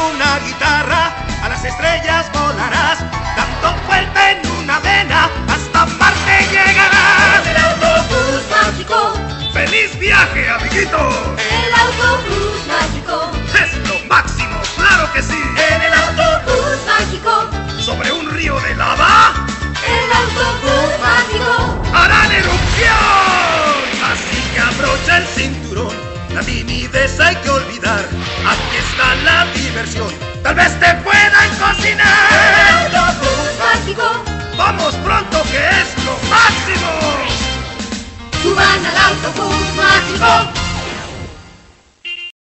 una guitarra, a las estrellas volarás, dando vuelta en una vena, hasta Marte llegarás. El autobús mágico. ¡Feliz viaje, amiguitos! El autobús mágico. ¡Es lo máximo, claro que sí! En el autobús mágico. ¿Sobre un río de lava? El autobús mágico. ¡Harán erupción! Así que abrocha el cinturón, la timidez hay que olvidar. Aquí está la diversión, tal vez te puedan cocinar. El autobús mágico. ¡Vamos pronto que es lo máximo! Suban al autobús mágico.